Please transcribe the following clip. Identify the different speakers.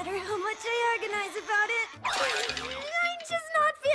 Speaker 1: matter how much I agonize about it, I'm just not